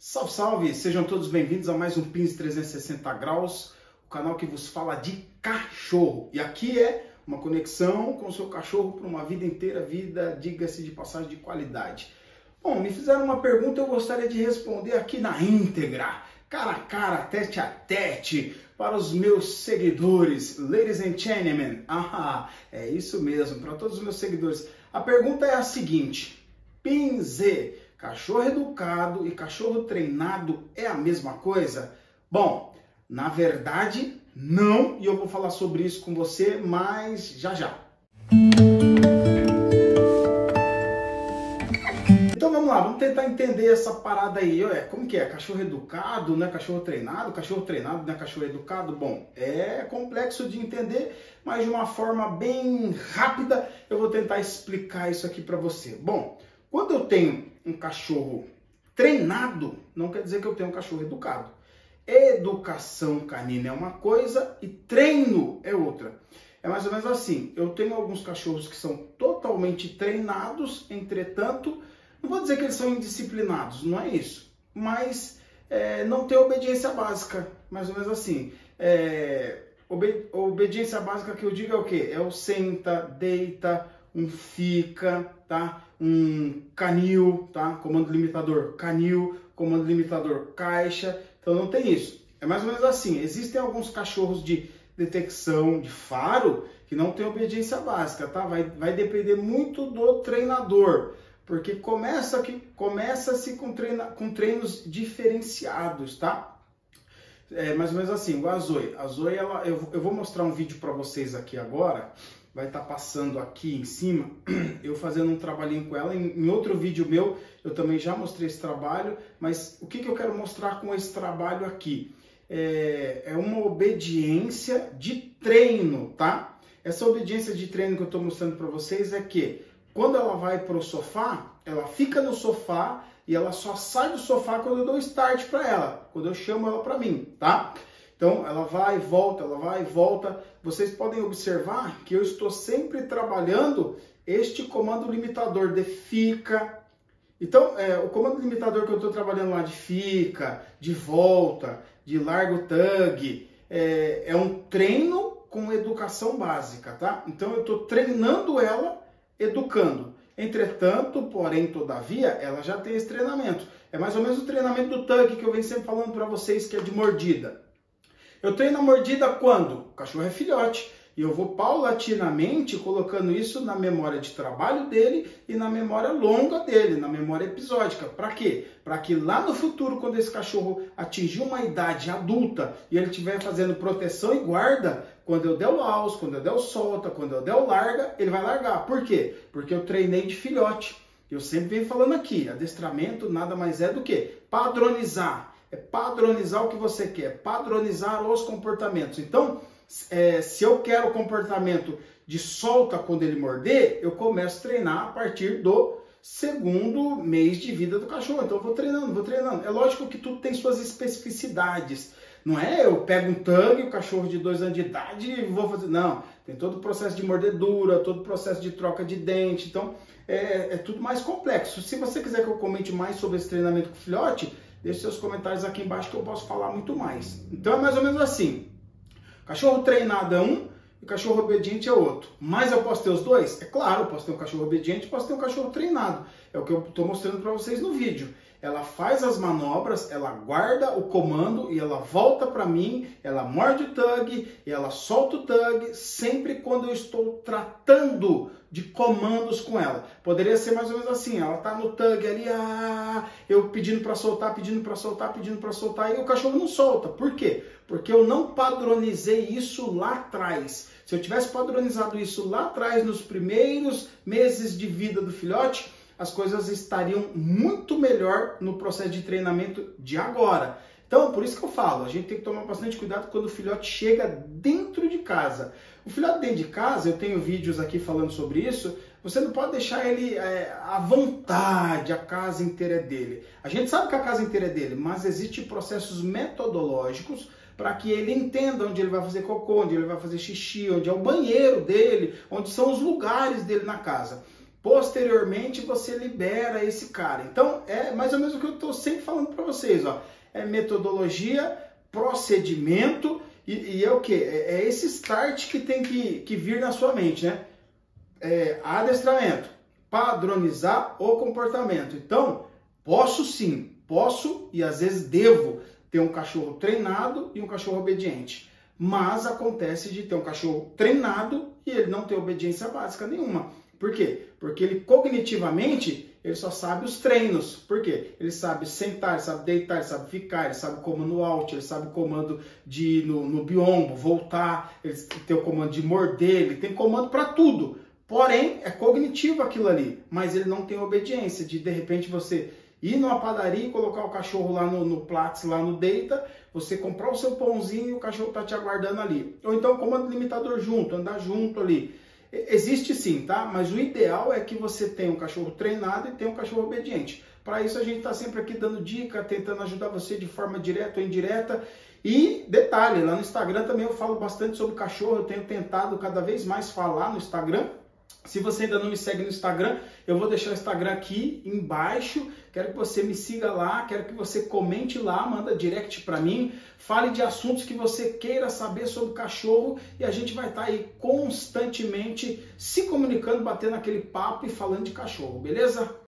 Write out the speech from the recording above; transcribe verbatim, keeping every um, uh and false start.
Salve, salve! Sejam todos bem-vindos a mais um Pins trezentos e sessenta graus, o canal que vos fala de cachorro. E aqui é uma conexão com o seu cachorro por uma vida inteira, vida, diga-se de passagem, de qualidade. Bom, me fizeram uma pergunta e eu gostaria de responder aqui na íntegra, cara a cara, tete a tete, para os meus seguidores, ladies and gentlemen. Ah, é isso mesmo, para todos os meus seguidores. A pergunta é a seguinte: Pinze, cachorro educado e cachorro treinado é a mesma coisa? Bom, na verdade, não, e eu vou falar sobre isso com você, mas já já. Então vamos lá, vamos tentar entender essa parada aí. Ué, como que é? Cachorro educado, não é cachorro treinado? Cachorro treinado, não é cachorro educado? Bom, é complexo de entender, mas de uma forma bem rápida eu vou tentar explicar isso aqui para você. Bom, quando eu tenho um cachorro treinado, não quer dizer que eu tenho um cachorro educado. Educação canina é uma coisa e treino é outra. É mais ou menos assim, eu tenho alguns cachorros que são totalmente treinados, entretanto, não vou dizer que eles são indisciplinados, não é isso, mas é, não tem obediência básica, mais ou menos assim. É, obedi obediência básica que eu digo é o quê? É o senta, deita, um fica, tá? Um canil, tá? Comando limitador canil, comando limitador caixa. Então não tem isso. É mais ou menos assim. Existem alguns cachorros de detecção de faro que não tem obediência básica, tá? Vai, vai depender muito do treinador, porque começa que começa-se com, treina, com treinos diferenciados, tá? É mais ou menos assim. O Zoe, a Zoe, ela, eu, eu vou mostrar um vídeo para vocês aqui agora. Vai estar passando aqui em cima, eu fazendo um trabalhinho com ela. Em, em outro vídeo meu, eu também já mostrei esse trabalho, mas o que, que eu quero mostrar com esse trabalho aqui? É, é uma obediência de treino, tá? Essa obediência de treino que eu estou mostrando para vocês é que quando ela vai para o sofá, ela fica no sofá e ela só sai do sofá quando eu dou start para ela, quando eu chamo ela para mim, tá? Então, ela vai e volta, ela vai e volta. Vocês podem observar que eu estou sempre trabalhando este comando limitador de fica. Então, é, o comando limitador que eu estou trabalhando lá de fica, de volta, de larga o tug, é, é um treino com educação básica, tá? Então, eu estou treinando ela, educando. Entretanto, porém, todavia, ela já tem esse treinamento. É mais ou menos o treinamento do tug que eu venho sempre falando para vocês, que é de mordida. Eu treino a mordida quando? O cachorro é filhote. E eu vou paulatinamente colocando isso na memória de trabalho dele e na memória longa dele, na memória episódica. Para quê? Para que lá no futuro, quando esse cachorro atingir uma idade adulta e ele estiver fazendo proteção e guarda, quando eu der o aus, quando eu der o solta, quando eu der o larga, ele vai largar. Por quê? Porque eu treinei de filhote. Eu sempre venho falando aqui, adestramento nada mais é do que padronizar. É padronizar o que você quer, padronizar os comportamentos. Então, é, se eu quero o comportamento de solta quando ele morder, eu começo a treinar a partir do segundo mês de vida do cachorro. Então, eu vou treinando, vou treinando. É lógico que tudo tem suas especificidades. Não é eu pego um tug, o cachorro de dois anos de idade e vou fazer... Não, tem todo o processo de mordedura, todo o processo de troca de dente. Então, é, é tudo mais complexo. Se você quiser que eu comente mais sobre esse treinamento com filhote, deixe seus comentários aqui embaixo que eu posso falar muito mais. Então é mais ou menos assim. Cachorro treinado é um e cachorro obediente é outro. Mas eu posso ter os dois? É claro, eu posso ter um cachorro obediente e posso ter um cachorro treinado. É o que eu estou mostrando para vocês no vídeo. Ela faz as manobras, ela guarda o comando e ela volta para mim, ela morde o tug e ela solta o tug sempre quando eu estou tratando de comandos com ela. Poderia ser mais ou menos assim, ela tá no tug ali, ah, eu pedindo para soltar, pedindo para soltar, pedindo para soltar, e o cachorro não solta. Por quê? Porque eu não padronizei isso lá atrás. Se eu tivesse padronizado isso lá atrás, nos primeiros meses de vida do filhote, as coisas estariam muito melhor no processo de treinamento de agora. Então, por isso que eu falo, a gente tem que tomar bastante cuidado quando o filhote chega dentro de casa. O filhote dentro de casa, eu tenho vídeos aqui falando sobre isso, você não pode deixar ele é, à vontade, a casa inteira é dele. A gente sabe que a casa inteira é dele, mas existem processos metodológicos para que ele entenda onde ele vai fazer cocô, onde ele vai fazer xixi, onde é o banheiro dele, onde são os lugares dele na casa. posteriormente você libera esse cara. Então é mais ou menos o que eu estou sempre falando para vocês, ó. É metodologia, procedimento e, e é o que? É, é esse start que tem que, que vir na sua mente, né? É, adestramento, padronizar o comportamento. Então, posso sim, posso e às vezes devo ter um cachorro treinado e um cachorro obediente. Mas acontece de ter um cachorro treinado e ele não ter obediência básica nenhuma. Por quê? Porque ele cognitivamente, ele só sabe os treinos. Por quê? Ele sabe sentar, ele sabe deitar, ele sabe ficar, ele sabe o comando out, ele sabe o comando de ir no, no biombo, voltar, ele tem o comando de morder, ele tem comando para tudo. Porém, é cognitivo aquilo ali, mas ele não tem obediência de, de repente, você ir numa padaria e colocar o cachorro lá no, no Platts, lá no Deita, você comprar o seu pãozinho e o cachorro tá te aguardando ali. Ou então comando limitador junto, andar junto ali. Existe sim, tá? Mas o ideal é que você tenha um cachorro treinado e tenha um cachorro obediente. Para isso a gente está sempre aqui dando dica, tentando ajudar você de forma direta ou indireta. E detalhe, lá no Instagram também eu falo bastante sobre cachorro, eu tenho tentado cada vez mais falar no Instagram. Se você ainda não me segue no Instagram, eu vou deixar o Instagram aqui embaixo. Quero que você me siga lá, quero que você comente lá, manda direct para mim, fale de assuntos que você queira saber sobre cachorro e a gente vai estar aí constantemente se comunicando, batendo aquele papo e falando de cachorro, beleza?